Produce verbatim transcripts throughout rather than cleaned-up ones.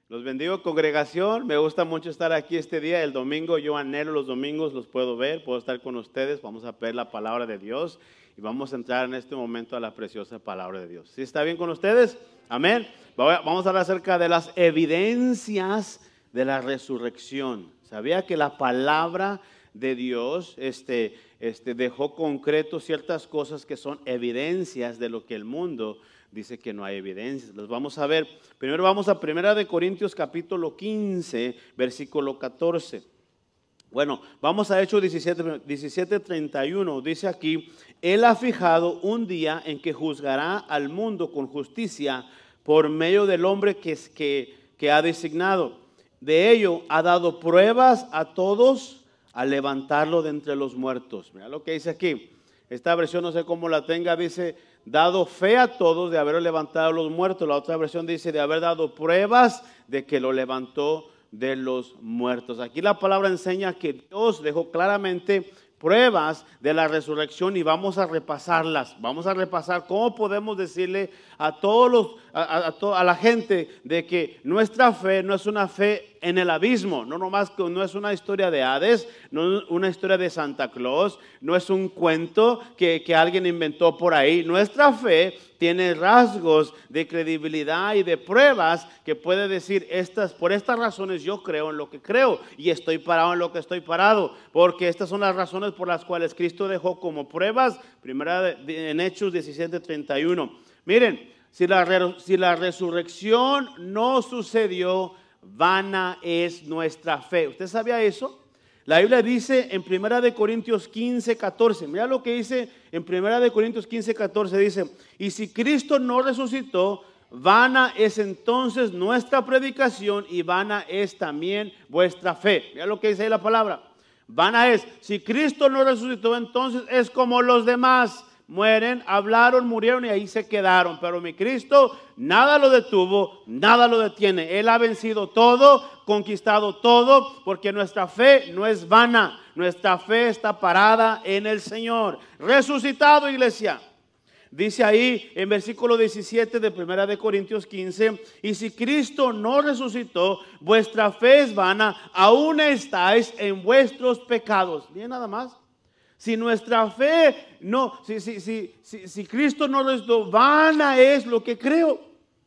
Los bendigo, congregación. Me gusta mucho estar aquí este día, el domingo. Yo anhelo los domingos, los puedo ver, puedo estar con ustedes. Vamos a ver la palabra de Dios y vamos a entrar en este momento a la preciosa palabra de Dios. ¿Sí está bien con ustedes? Amén. Vamos a hablar acerca de las evidencias de la resurrección. ¿Sabía que la palabra de Dios este, este, dejó concreto ciertas cosas que son evidencias de lo que el mundo dice que no hay evidencias? Los vamos a ver. Primero vamos a Primera de Corintios capítulo quince, versículo catorce. Bueno, vamos a Hechos diecisiete, treinta y uno. Dice aquí: Él ha fijado un día en que juzgará al mundo con justicia por medio del hombre que, que, que ha designado. De ello ha dado pruebas a todos al levantarlo de entre los muertos. Mira lo que dice aquí. Esta versión no sé cómo la tenga, dice: dado fe a todos de haber levantado a los muertos. La otra versión dice: de haber dado pruebas de que lo levantó de los muertos. Aquí la palabra enseña que Dios dejó claramente pruebas de la resurrección y vamos a repasarlas. Vamos a repasar cómo podemos decirle a todos los, a, a, a, to, a la gente de que nuestra fe no es una fe en el abismo, no nomás que no es una historia de Hades, no es una historia de Santa Claus, no es un cuento que, que alguien inventó por ahí. Nuestra fe tiene rasgos de credibilidad y de pruebas que puede decir, estas, por estas razones yo creo en lo que creo y estoy parado en lo que estoy parado, porque estas son las razones por las cuales Cristo dejó como pruebas. Primera de, en Hechos diecisiete, treinta y uno. Miren, si la, si la resurrección no sucedió, vana es nuestra fe. ¿Usted sabía eso? La Biblia dice en Primera de Corintios quince, catorce. Mira lo que dice en Primera de Corintios quince, catorce. Dice: y si Cristo no resucitó, vana es entonces nuestra predicación y vana es también vuestra fe. Mira lo que dice ahí la palabra. Vana es, si Cristo no resucitó, entonces es como los demás. Mueren, hablaron, murieron y ahí se quedaron. Pero mi Cristo nada lo detuvo, nada lo detiene. Él ha vencido todo, conquistado todo, porque nuestra fe no es vana. Nuestra fe está parada en el Señor. Resucitado, iglesia. Dice ahí en versículo diecisiete de Primera de Corintios quince: y si Cristo no resucitó, vuestra fe es vana, aún estáis en vuestros pecados. Bien, nada más. Si nuestra fe no, si, si, si, si, si Cristo no resucitó, vana es lo que creo.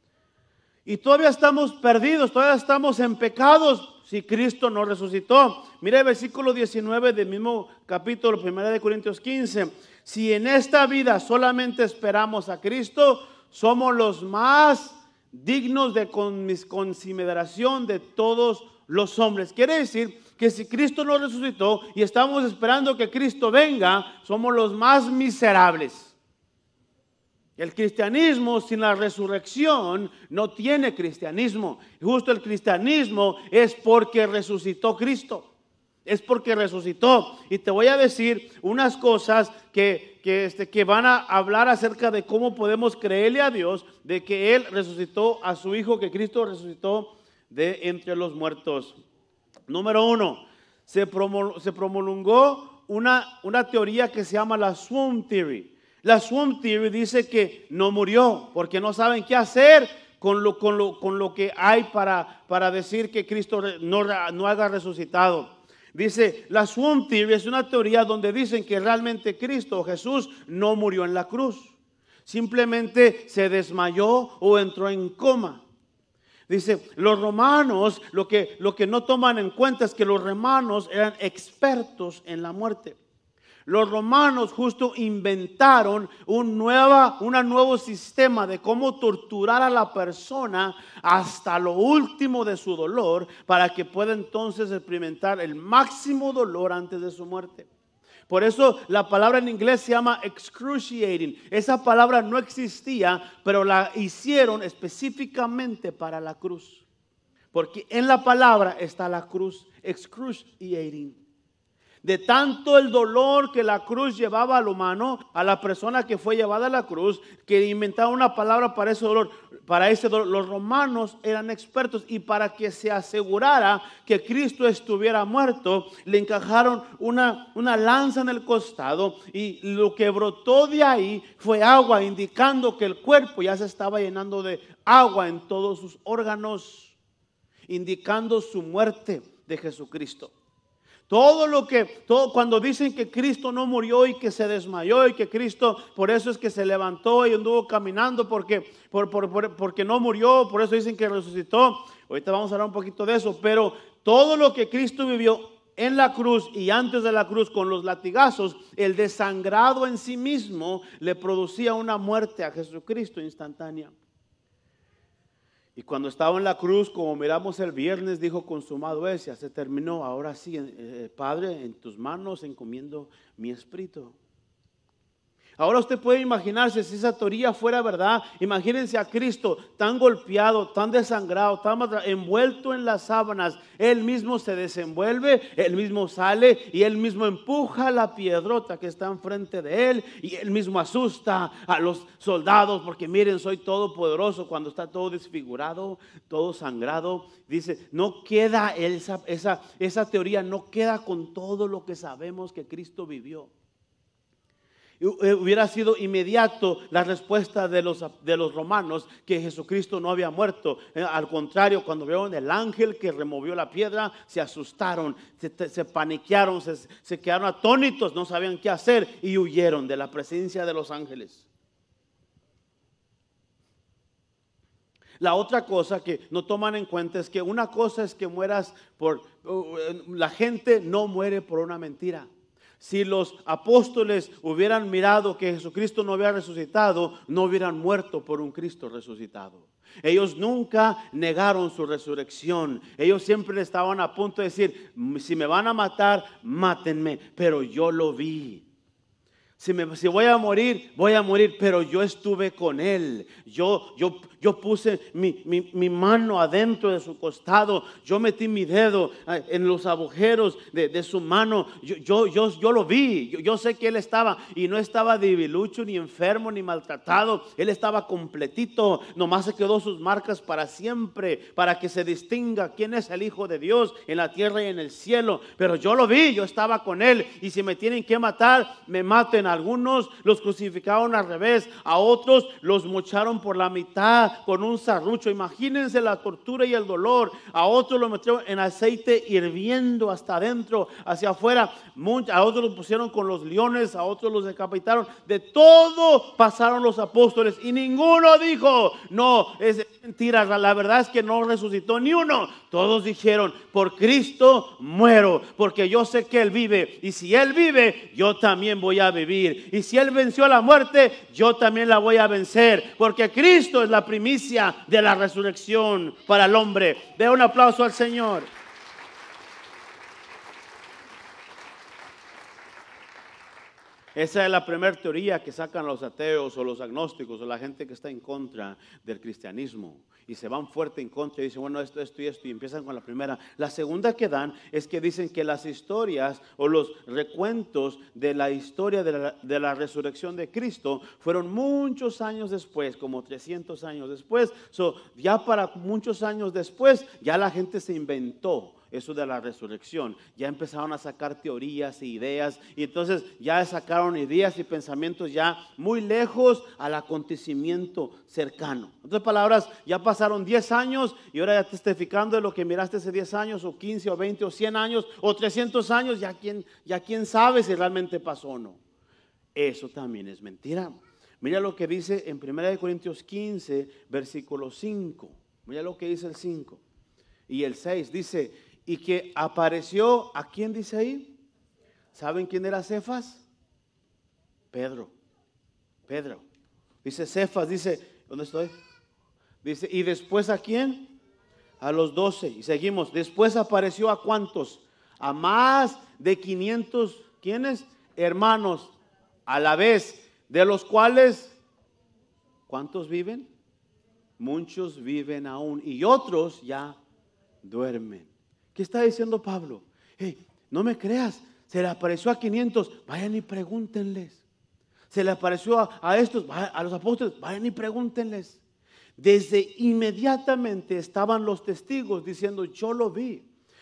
Y todavía estamos perdidos, todavía estamos en pecados si Cristo no resucitó. Mira el versículo diecinueve del mismo capítulo, Primera de Corintios quince. Si en esta vida solamente esperamos a Cristo, somos los más dignos de consideración de todos los hombres. Quiere decir que si Cristo no resucitó y estamos esperando que Cristo venga, somos los más miserables. El cristianismo sin la resurrección no tiene cristianismo. Justo el cristianismo es porque resucitó Cristo. Es porque resucitó. Y te voy a decir unas cosas que, que, este, que van a hablar acerca de cómo podemos creerle a Dios de que Él resucitó a su Hijo, que Cristo resucitó de entre los muertos. Número uno, se, promul se promulgó una, una teoría que se llama la Swoon Theory. La Swoon Theory dice que no murió porque no saben qué hacer con lo, con lo, con lo que hay para, para decir que Cristo no, no haya resucitado. Dice, la Swoon Theory es una teoría donde dicen que realmente Cristo, Jesús, no murió en la cruz. Simplemente se desmayó o entró en coma. Dice, los romanos, lo que, lo que no toman en cuenta es que los romanos eran expertos en la muerte. Los romanos justo inventaron un, nueva, un nuevo sistema de cómo torturar a la persona hasta lo último de su dolor para que pueda entonces experimentar el máximo dolor antes de su muerte. Por eso la palabra en inglés se llama excruciating. Esa palabra no existía, pero la hicieron específicamente para la cruz. Porque en la palabra está la cruz, excruciating. De tanto el dolor que la cruz llevaba al humano, a la persona que fue llevada a la cruz, que inventaron una palabra para ese dolor. Para ese dolor, los romanos eran expertos, y para que se asegurara que Cristo estuviera muerto, le encajaron una, una lanza en el costado, y lo que brotó de ahí fue agua, indicando que el cuerpo ya se estaba llenando de agua en todos sus órganos. indicando su muerte de Jesucristo. Todo lo que, todo, cuando dicen que Cristo no murió y que se desmayó y que Cristo, por eso es que se levantó y anduvo caminando porque, por, por, por, porque no murió, por eso dicen que resucitó. Ahorita vamos a hablar un poquito de eso, pero todo lo que Cristo vivió en la cruz y antes de la cruz con los latigazos, el desangrado en sí mismo le producía una muerte a Jesucristo instantánea. Y cuando estaba en la cruz, como miramos el viernes, dijo: consumado es, ya se terminó. Ahora sí, eh, Padre, en tus manos encomiendo mi espíritu. Ahora usted puede imaginarse, si esa teoría fuera verdad, imagínense a Cristo tan golpeado, tan desangrado, tan envuelto en las sábanas. Él mismo se desenvuelve, él mismo sale y él mismo empuja la piedrota que está enfrente de él, y él mismo asusta a los soldados porque miren, soy todopoderoso, cuando está todo desfigurado, todo sangrado. Dice, no queda esa, esa, esa teoría, no queda con todo lo que sabemos que Cristo vivió. Hubiera sido inmediato la respuesta de los, de los romanos que Jesucristo no había muerto. Al contrario, cuando vieron el ángel que removió la piedra, se asustaron, se, se paniquearon, se, se quedaron atónitos, no sabían qué hacer y huyeron de la presencia de los ángeles. La otra cosa que no toman en cuenta es que una cosa es que mueras por, la gente no muere por una mentira. Si los apóstoles hubieran mirado que Jesucristo no había resucitado, no hubieran muerto por un Cristo resucitado. Ellos nunca negaron su resurrección. Ellos siempre estaban a punto de decir, si me van a matar, mátenme, pero yo lo vi. Si, me, si voy a morir, voy a morir, pero yo estuve con Él. Yo, yo, yo puse mi, mi, mi mano adentro de su costado. Yo metí mi dedo en los agujeros de, de su mano. Yo, yo, yo, yo lo vi. Yo, yo sé que Él estaba, y no estaba debilucho, ni enfermo, ni maltratado. Él estaba completito. Nomás se quedó sus marcas para siempre, para que se distinga quién es el Hijo de Dios en la tierra y en el cielo. Pero yo lo vi, yo estaba con Él. Y si me tienen que matar, me maten. Algunos los crucificaron al revés, a otros los mocharon por la mitad con un serrucho. Imagínense la tortura y el dolor. A otros los metieron en aceite hirviendo hasta adentro, hacia afuera. A otros los pusieron con los leones, a otros los decapitaron. De todo pasaron los apóstoles y ninguno dijo, no, es mentira, la verdad es que no resucitó ni uno. Todos dijeron, por Cristo muero, porque yo sé que Él vive, y si Él vive, yo también voy a vivir. Y si Él venció la muerte, yo también la voy a vencer, porque Cristo es la primicia de la resurrección para el hombre. Dé un aplauso al Señor. Esa es la primera teoría que sacan los ateos o los agnósticos o la gente que está en contra del cristianismo. Y se van fuerte en contra y dicen, bueno, esto, esto y esto, y empiezan con la primera. La segunda que dan es que dicen que las historias o los recuentos de la historia de la, de la resurrección de Cristo fueron muchos años después, como trescientos años después. So, ya para muchos años después, ya la gente se inventó eso de la resurrección. Ya empezaron a sacar teorías e ideas, y entonces ya sacaron ideas y pensamientos ya muy lejos al acontecimiento cercano. En otras palabras, ya pasaron diez años y ahora ya testificando de lo que miraste hace diez años o quince o veinte o cien años o trescientos años, ya quién, ya quién sabe si realmente pasó o no. Eso también es mentira. Mira lo que dice en primera de Corintios quince, versículo cinco. Mira lo que dice el cinco y el seis. Dice, y que apareció, ¿a quién dice ahí? ¿Saben quién era Cefas? Pedro. Pedro. Dice Cefas, dice, ¿dónde estoy? Dice, ¿y después a quién? A los doce. Y seguimos. Después apareció ¿a cuántos? A más de quinientos, ¿quiénes? Hermanos, a la vez, de los cuales, ¿cuántos viven? Muchos viven aún y otros ya duermen. ¿Qué está diciendo Pablo? Hey, no me creas, se le apareció a quinientos, vayan y pregúntenles. Se le apareció a, a estos, a los apóstoles, vayan y pregúntenles. Desde inmediatamente estaban los testigos diciendo, yo lo vi.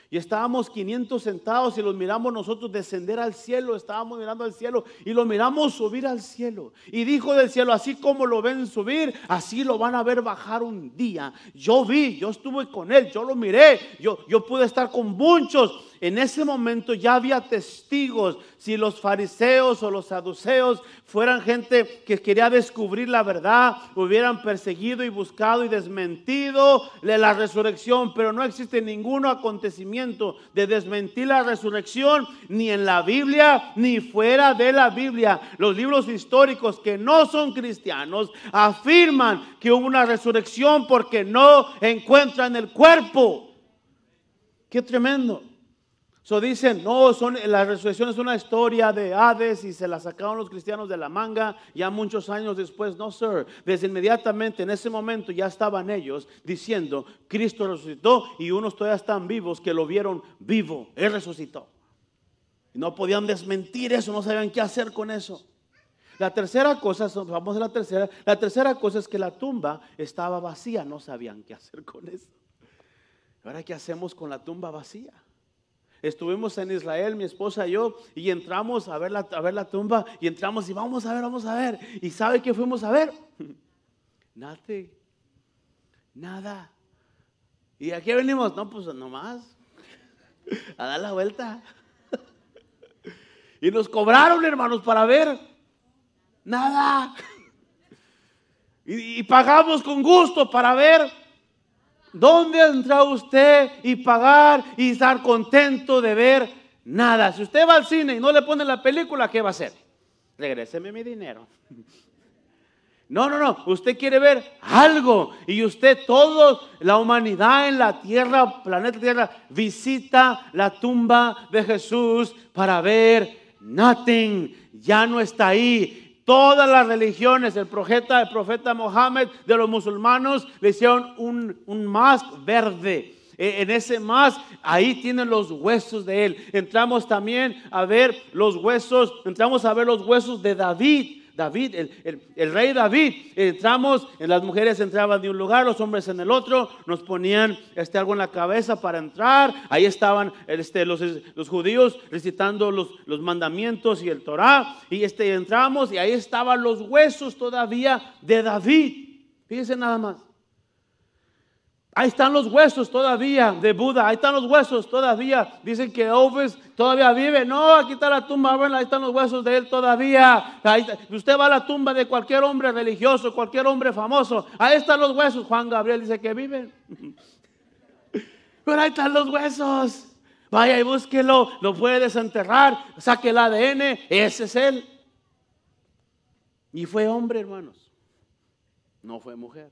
Y estábamos quinientos sentados y los miramos nosotros descender al cielo. Estábamos mirando al cielo y lo miramos subir al cielo. Y dijo del cielo: así como lo ven subir, así lo van a ver bajar un día. Yo vi, yo estuve con él, yo lo miré, yo, yo pude estar con muchos. En ese momento ya había testigos. Si los fariseos o los saduceos fueran gente que quería descubrir la verdad, hubieran perseguido y buscado y desmentido la resurrección. Pero no existe ningún acontecimiento de desmentir la resurrección, ni en la Biblia ni fuera de la Biblia. Los libros históricos que no son cristianos afirman que hubo una resurrección porque no encuentran el cuerpo. Qué tremendo. So dicen, no, son, la resurrección es una historia de Hades y se la sacaron los cristianos de la manga ya muchos años después. No, sir. Desde inmediatamente en ese momento ya estaban ellos diciendo: Cristo resucitó, y unos todavía están vivos que lo vieron vivo. Él resucitó. Y no podían desmentir eso, no sabían qué hacer con eso. La tercera cosa, vamos a la tercera, la tercera cosa es que la tumba estaba vacía, no sabían qué hacer con eso. Ahora, ¿qué hacemos con la tumba vacía? Estuvimos en Israel, mi esposa y yo, y entramos a ver la, a ver la tumba, y entramos y vamos a ver, vamos a ver. ¿Y sabe qué fuimos a ver? Nada. Nada. ¿Y a qué venimos? No, pues nomás a dar la vuelta. Y nos cobraron, hermanos, para ver. Nada. Y, y pagamos con gusto para ver. ¿Dónde entra usted y pagar y estar contento de ver? Nada. Si usted va al cine y no le pone la película, ¿qué va a hacer? Regréseme mi dinero. No, no, no. Usted quiere ver algo. Y usted, toda la humanidad en la tierra, planeta Tierra, visita la tumba de Jesús para ver nothing. Ya no está ahí. Todas las religiones, el profeta, el profeta Mohammed de los musulmanes le hicieron un, un más verde. En ese más, ahí tienen los huesos de él. Entramos también a ver los huesos, entramos a ver los huesos de David. David, el, el, el rey David. Entramos, las mujeres entraban de un lugar, los hombres en el otro, nos ponían este, algo en la cabeza para entrar. Ahí estaban este, los, los judíos recitando los, los mandamientos y el Torah. Y este, entramos y ahí estaban los huesos todavía de David. Fíjense nada más. Ahí están los huesos todavía de Buda. Ahí están los huesos todavía. Dicen que Elvis todavía vive. No, aquí está la tumba. Bueno, ahí están los huesos de él todavía. Ahí está. Usted va a la tumba de cualquier hombre religioso, cualquier hombre famoso. Ahí están los huesos. Juan Gabriel dice que viven. Pero ahí están los huesos. Vaya y búsquelo. Lo puede desenterrar. Saque el A D N. Ese es él. Y fue hombre, hermanos. No fue mujer.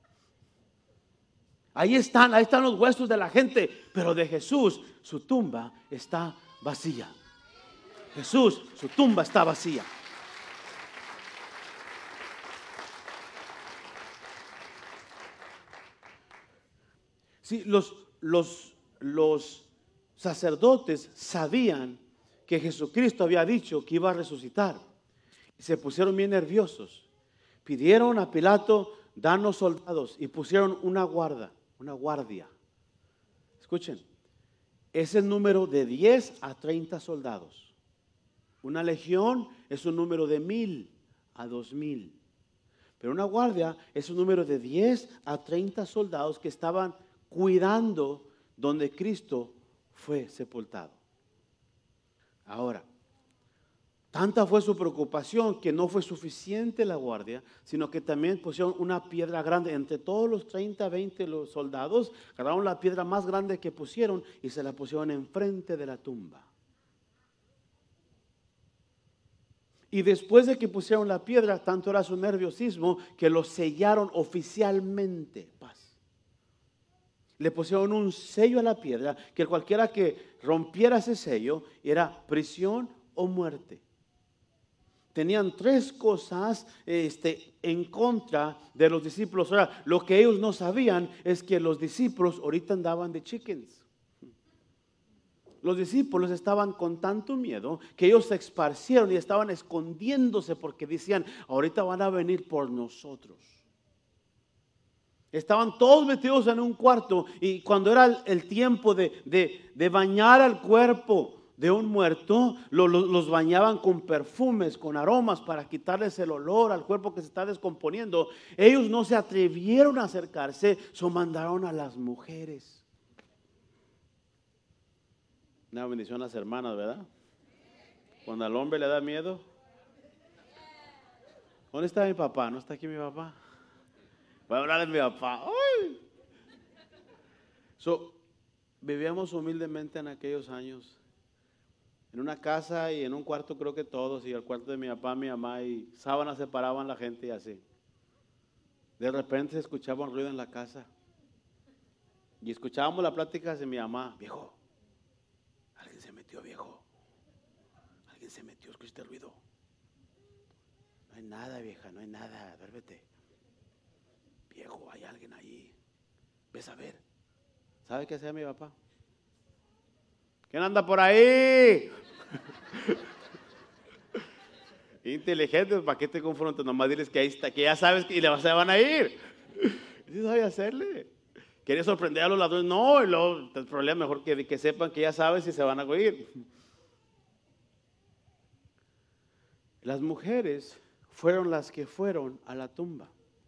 Ahí están, ahí están los huesos de la gente, pero de Jesús, su tumba está vacía. Jesús, su tumba está vacía. Sí, los, los, los sacerdotes sabían que Jesucristo había dicho que iba a resucitar. Se pusieron bien nerviosos. Pidieron a Pilato: danos soldados, y pusieron una guarda. Una guardia. Escuchen, es el número de diez a treinta soldados. Una legión es un número de mil a dos mil. Pero una guardia es un número de diez a treinta soldados que estaban cuidando donde Cristo fue sepultado. Ahora, tanta fue su preocupación que no fue suficiente la guardia, sino que también pusieron una piedra grande. Entre todos los treinta, veinte los soldados, agarraron la piedra más grande que pusieron y se la pusieron enfrente de la tumba. Y después de que pusieron la piedra, tanto era su nerviosismo que lo sellaron oficialmente. Paz. Le pusieron un sello a la piedra, que cualquiera que rompiera ese sello era prisión o muerte. Tenían tres cosas este, en contra de los discípulos. Ahora, lo que ellos no sabían es que los discípulos ahorita andaban de chickens. Los discípulos estaban con tanto miedo que ellos se esparcieron y estaban escondiéndose porque decían: ahorita van a venir por nosotros. Estaban todos metidos en un cuarto y cuando era el, el tiempo de, de, de bañar al cuerpo de un muerto, lo, lo, los bañaban con perfumes, con aromas para quitarles el olor al cuerpo que se está descomponiendo. Ellos no se atrevieron a acercarse, so mandaron a las mujeres. Una bendición a las hermanas, ¿verdad? Cuando al hombre le da miedo. ¿Dónde está mi papá? ¿No está aquí mi papá? Voy a hablar de mi papá. ¡Ay! So, vivíamos humildemente en aquellos años. En una casa y en un cuarto creo que todos, y el cuarto de mi papá, mi mamá, y sábanas separaban la gente y así. De repente se escuchaba un ruido en la casa. Y escuchábamos las pláticas de mi mamá. Viejo, alguien se metió, viejo. Alguien se metió, escuchaste el ruido. No hay nada, vieja, no hay nada, duérmete. Viejo, hay alguien ahí. Ves a ver. ¿Sabe qué hacía mi papá? ¿Quién anda por ahí? Inteligente, ¿para qué te confrontas? Nomás diles que ahí está, que ya sabes que y le se van a ir. ¿Qué sabe hacerle? ¿Quieres sorprender a los ladrones? No, y luego el problema mejor que, que sepan que ya sabes si se van a ir. Las mujeres fueron las que fueron a la tumba.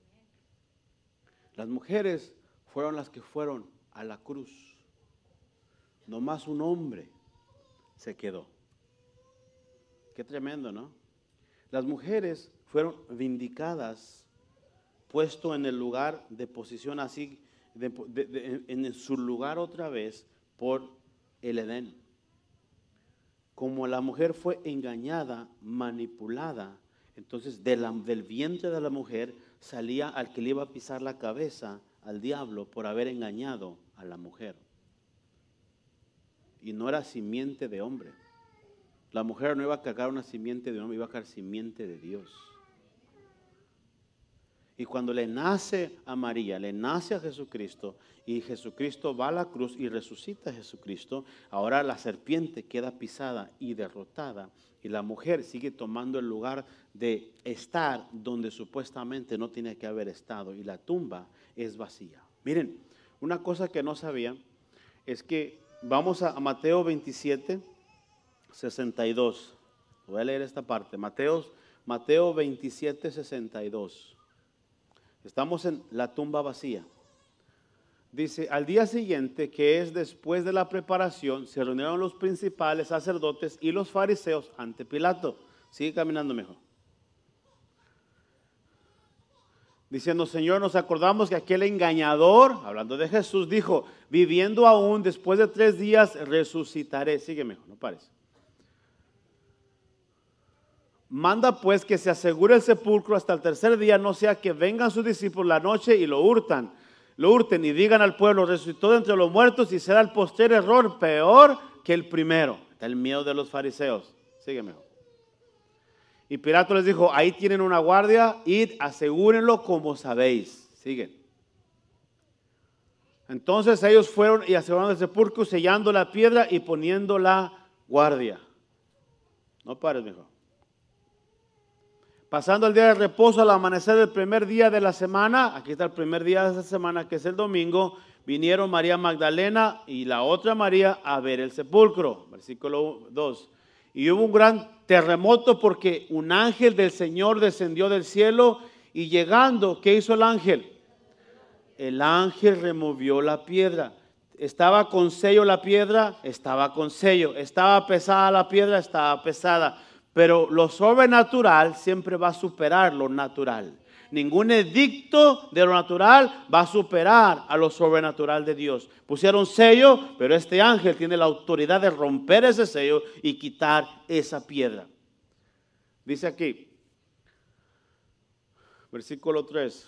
Las mujeres fueron las que fueron a la cruz. Nomás un hombre se quedó. Qué tremendo, ¿no? Las mujeres fueron vindicadas, puesto en el lugar de posición así, de, de, de, en su lugar otra vez por el Edén. Como la mujer fue engañada, manipulada, entonces de la, del vientre de la mujer salía al que le iba a pisar la cabeza al diablo por haber engañado a la mujer. Y no era simiente de hombre. La mujer no iba a cargar una simiente de hombre, iba a cargar simiente de Dios. Y cuando le nace a María, le nace a Jesucristo, y Jesucristo va a la cruz y resucita a Jesucristo, ahora la serpiente queda pisada y derrotada, y la mujer sigue tomando el lugar de estar donde supuestamente no tiene que haber estado, y la tumba es vacía. Miren, una cosa que no sabía es que vamos a Mateo veintisiete, sesenta y dos. Voy a leer esta parte. Mateo, Mateo veintisiete, sesenta y dos. Estamos en la tumba vacía. Dice, al día siguiente, que es después de la preparación, se reunieron los principales sacerdotes y los fariseos ante Pilato. Sigue caminando mejor. Diciendo, Señor, nos acordamos que aquel engañador, hablando de Jesús, dijo, viviendo aún después de tres días resucitaré. Sigue mejor, no pares. Manda pues que se asegure el sepulcro hasta el tercer día, no sea que vengan sus discípulos la noche y lo hurtan, lo hurten y digan al pueblo, resucitó de entre los muertos, y será el postrer error peor que el primero. Está el miedo de los fariseos. Sígueme. Y Pilato les dijo, ahí tienen una guardia, id, asegúrenlo como sabéis. Siguen. Entonces ellos fueron y aseguraron el sepulcro, sellando la piedra y poniendo la guardia. No pares, mijo. Pasando el día de reposo, al amanecer del primer día de la semana, aquí está el primer día de esa semana, que es el domingo, vinieron María Magdalena y la otra María a ver el sepulcro. Versículo dos. Y hubo un gran terremoto porque un ángel del Señor descendió del cielo y llegando, ¿qué hizo el ángel? El ángel removió la piedra. ¿Estaba con sello la piedra? Estaba con sello. ¿Estaba pesada la piedra? Estaba pesada. Pero lo sobrenatural siempre va a superar lo natural. Ningún edicto de lo natural va a superar a lo sobrenatural de Dios. Pusieron sello, pero este ángel tiene la autoridad de romper ese sello y quitar esa piedra. Dice aquí, versículo tres.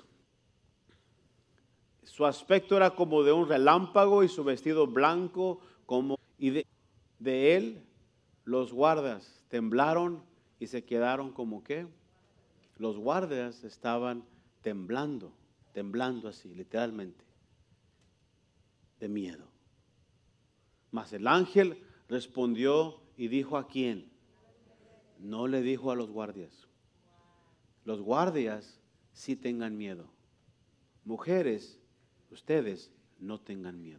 Su aspecto era como de un relámpago y su vestido blanco como... Y de, de él los guardas temblaron y se quedaron como ¿qué? Los guardias estaban temblando, temblando así, literalmente, de miedo. Mas el ángel respondió y dijo ¿a quién? No le dijo a los guardias. Los guardias sí tengan miedo. Mujeres ustedes no tengan miedo.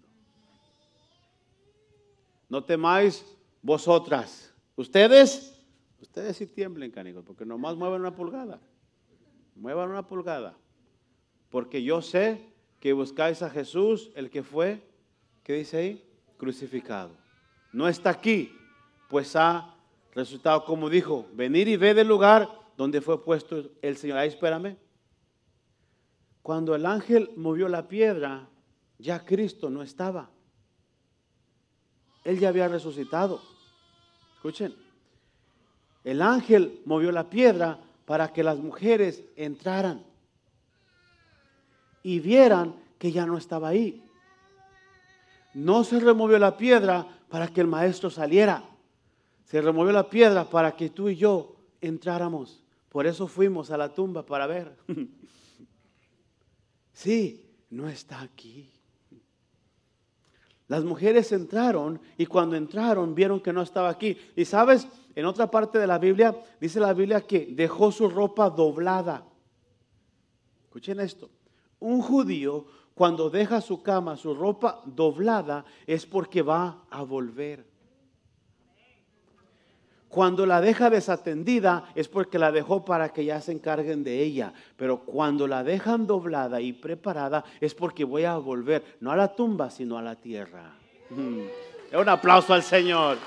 No temáis vosotras. Ustedes, ustedes sí tiemblen, canijos, porque nomás muevan una pulgada. Muevan una pulgada. Porque yo sé que buscáis a Jesús, el que fue, ¿qué dice ahí? Crucificado. No está aquí, pues ha resucitado, como dijo, venir y ver el lugar donde fue puesto el Señor. Ahí espérame. Cuando el ángel movió la piedra, ya Cristo no estaba. Él ya había resucitado. Escuchen. El ángel movió la piedra para que las mujeres entraran y vieran que ya no estaba ahí. No se removió la piedra para que el maestro saliera. Se removió la piedra para que tú y yo entráramos. Por eso fuimos a la tumba para ver. Sí, no está aquí. Las mujeres entraron y cuando entraron vieron que no estaba aquí. Y sabes, en otra parte de la Biblia, dice la Biblia que dejó su ropa doblada. Escuchen esto. Un judío cuando deja su cama, su ropa doblada, es porque va a volver. Cuando la deja desatendida es porque la dejó para que ya se encarguen de ella. Pero cuando la dejan doblada y preparada es porque voy a volver, no a la tumba, sino a la tierra. Un aplauso al Señor.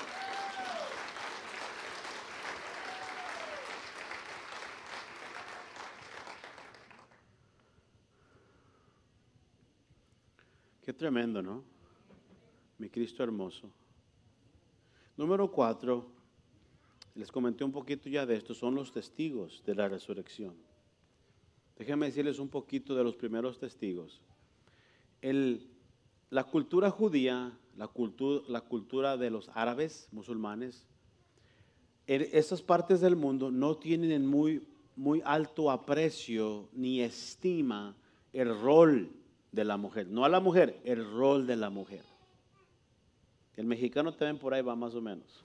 Qué tremendo, ¿no? Mi Cristo hermoso. Número cuatro, les comenté un poquito ya de esto, son los testigos de la resurrección. Déjenme decirles un poquito de los primeros testigos. El, la cultura judía, la cultura, la cultura de los árabes, musulmanes, en esas partes del mundo no tienen en muy, muy alto aprecio ni estima el rol de la mujer. No a la mujer, el rol de la mujer. El mexicano también por ahí va más o menos.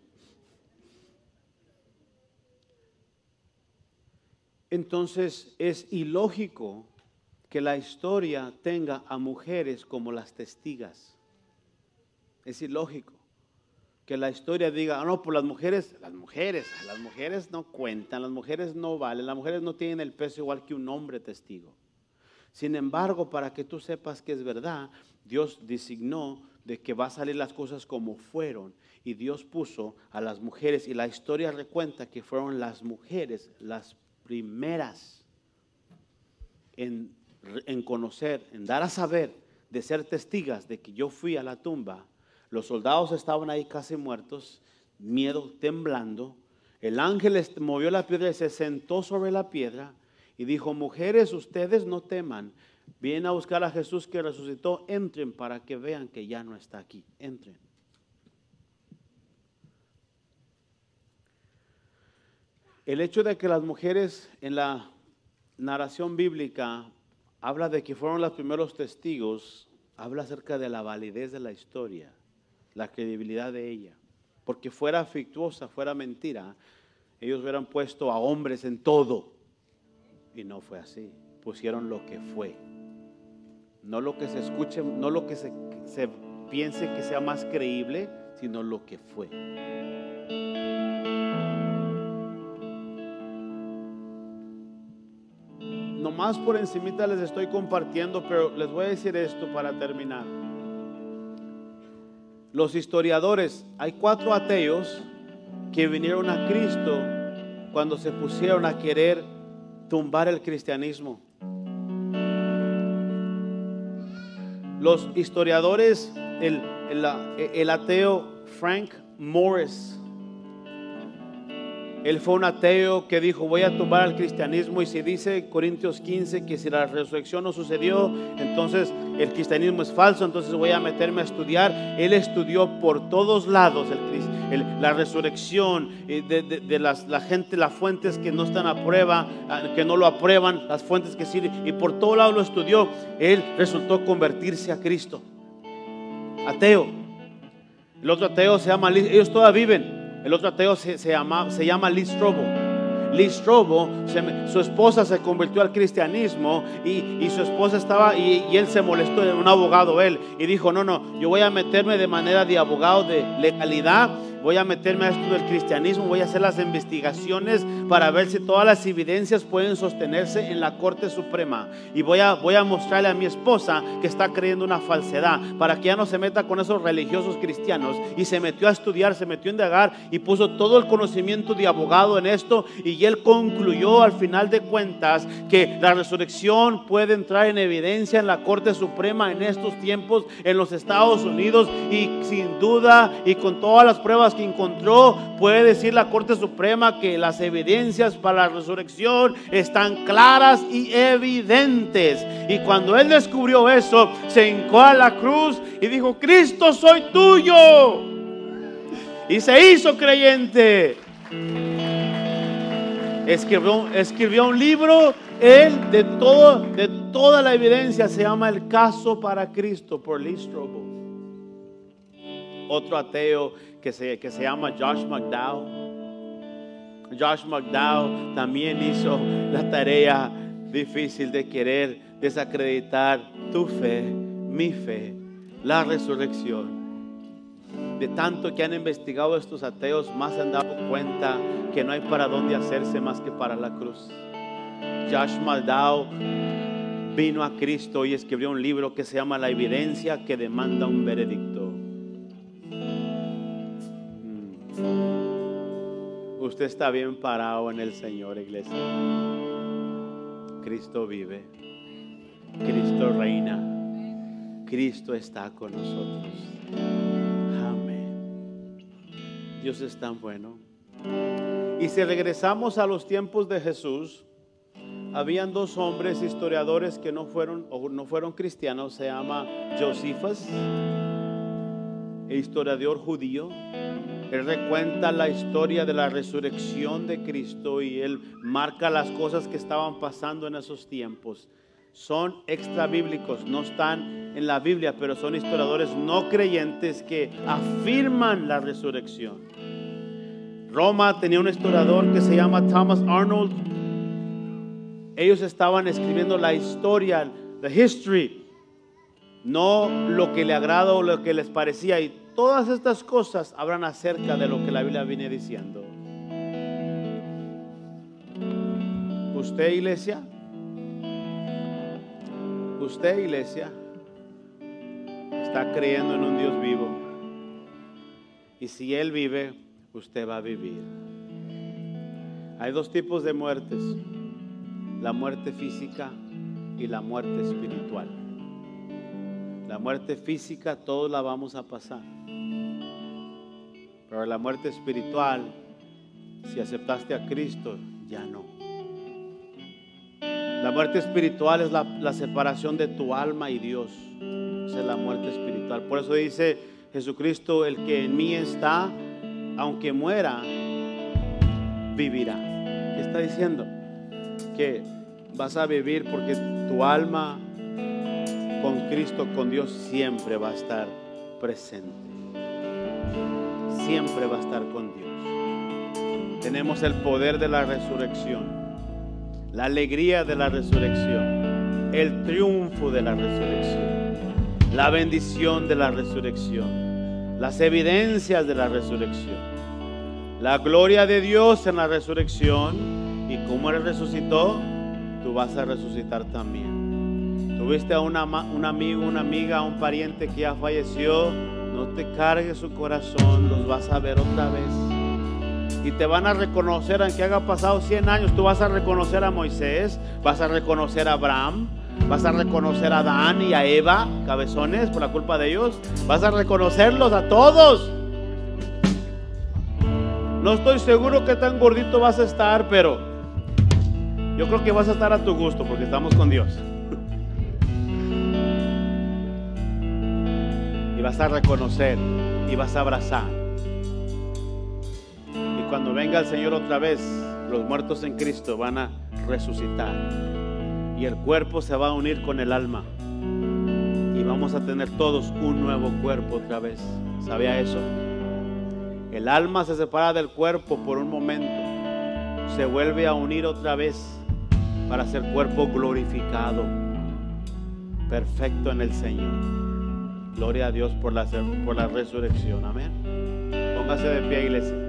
Entonces es ilógico que la historia tenga a mujeres como las testigas. Es ilógico que la historia diga, ah, no, pues las mujeres, las mujeres, las mujeres no cuentan, las mujeres no valen, las mujeres no tienen el peso igual que un hombre testigo. Sin embargo, para que tú sepas que es verdad, Dios designó de que va a salir las cosas como fueron y Dios puso a las mujeres y la historia recuenta que fueron las mujeres las primeras en, en conocer, en dar a saber, de ser testigas de que yo fui a la tumba. Los soldados estaban ahí casi muertos, miedo, temblando. El ángel movió la piedra y se sentó sobre la piedra y dijo, mujeres, ustedes no teman, vienen a buscar a Jesús que resucitó, entren para que vean que ya no está aquí, entren. El hecho de que las mujeres en la narración bíblica habla de que fueron los primeros testigos, habla acerca de la validez de la historia, la credibilidad de ella. Porque fuera fictuosa, fuera mentira, ellos hubieran puesto a hombres en todo. Y no fue así. Pusieron lo que fue. No lo que se escuche, no lo que se, se piense que sea más creíble, sino lo que fue. Nomás por encimita les estoy compartiendo, pero les voy a decir esto para terminar. Los historiadores, hay cuatro ateos que vinieron a Cristo cuando se pusieron a querer tumbar el cristianismo. Los historiadores, el, el, el ateo Frank Morris, él fue un ateo que dijo, voy a tumbar al cristianismo, y si dice Corintios quince que si la resurrección no sucedió, entonces el cristianismo es falso, entonces voy a meterme a estudiar. Él estudió por todos lados el, el, la resurrección de, de, de las, la gente, las fuentes que no están a prueba, que no lo aprueban, las fuentes que sirven, y por todos lados lo estudió. Él resultó convertirse a Cristo. Ateo. El otro ateo se llama, ellos todavía viven. El otro ateo se, se, llama, se llama Lee Strobel. Lee Strobel, se, su esposa se convirtió al cristianismo y, y su esposa estaba, y, y él se molestó, era un abogado él, y dijo, no, no, yo voy a meterme de manera de abogado de legalidad, voy a meterme a esto del cristianismo, voy a hacer las investigaciones para ver si todas las evidencias pueden sostenerse en la Corte Suprema. Y voy a, voy a mostrarle a mi esposa que está creyendo una falsedad para que ya no se meta con esos religiosos cristianos. Y se metió a estudiar, se metió a indagar y puso todo el conocimiento de abogado en esto. Y él concluyó al final de cuentas que la resurrección puede entrar en evidencia en la Corte Suprema en estos tiempos en los Estados Unidos. Y sin duda y con todas las pruebas que encontró, puede decir la Corte Suprema que las evidencias para la resurrección están claras y evidentes. Y cuando él descubrió eso, se hincó a la cruz y dijo, Cristo, soy tuyo. Y se hizo creyente. Escribió, escribió un libro él de todo, de toda la evidencia, se llama El Caso para Cristo, por Lee Strobel. Otro ateo que se, que se llama Josh McDowell. Josh McDowell también hizo la tarea difícil de querer desacreditar tu fe, mi fe, la resurrección. De tanto que han investigado estos ateos, más se han dado cuenta que no hay para dónde hacerse más que para la cruz. Josh McDowell vino a Cristo y escribió un libro que se llama La evidencia que demanda un veredicto. Usted está bien parado en el Señor, iglesia. Cristo vive, Cristo reina, Cristo está con nosotros. Amén. Dios es tan bueno. Y si regresamos a los tiempos de Jesús, habían dos hombres historiadores que no fueron o no fueron cristianos. Se llama Josephus, el historiador judío. Él recuenta la historia de la resurrección de Cristo y él marca las cosas que estaban pasando en esos tiempos. Son extra bíblicos, no están en la Biblia, pero son historiadores no creyentes que afirman la resurrección. Roma tenía un historiador que se llama Thomas Arnold. Ellos estaban escribiendo la historia, the history, no lo que le agrada o lo que les parecía. Y todas estas cosas hablan acerca de lo que la Biblia viene diciendo. Usted, iglesia, usted, iglesia, está creyendo en un Dios vivo. Y si Él vive, usted va a vivir. Hay dos tipos de muertes: la muerte física y la muerte espiritual. La muerte física todos la vamos a pasar, pero la muerte espiritual, si aceptaste a Cristo, ya no. La muerte espiritual es la, la separación de tu alma y Dios. Esa es la muerte espiritual. Por eso dice Jesucristo, el que en mí está, aunque muera, vivirá. ¿Qué está diciendo? Que vas a vivir porque tu alma con Cristo, con Dios, siempre va a estar presente. Siempre va a estar con Dios. Tenemos el poder de la resurrección, la alegría de la resurrección, el triunfo de la resurrección, la bendición de la resurrección, las evidencias de la resurrección, la gloria de Dios en la resurrección. Y como Él resucitó, tú vas a resucitar también. Tuviste a una, un amigo, una amiga, un pariente que ya falleció, no te cargues su corazón, los vas a ver otra vez. Y te van a reconocer, aunque haya pasado cien años, tú vas a reconocer a Moisés, vas a reconocer a Abraham, vas a reconocer a Adán y a Eva, cabezones por la culpa de ellos, vas a reconocerlos a todos. No estoy seguro qué tan gordito vas a estar, pero yo creo que vas a estar a tu gusto porque estamos con Dios. Y vas a reconocer y vas a abrazar. Y cuando venga el Señor otra vez, los muertos en Cristo van a resucitar. Y el cuerpo se va a unir con el alma. Y vamos a tener todos un nuevo cuerpo otra vez. ¿Sabía eso? El alma se separa del cuerpo por un momento. se vuelve a unir otra vez para ser cuerpo glorificado, perfecto en el Señor. Gloria a Dios por la, por la resurrección. Amén. Póngase de pie, iglesia.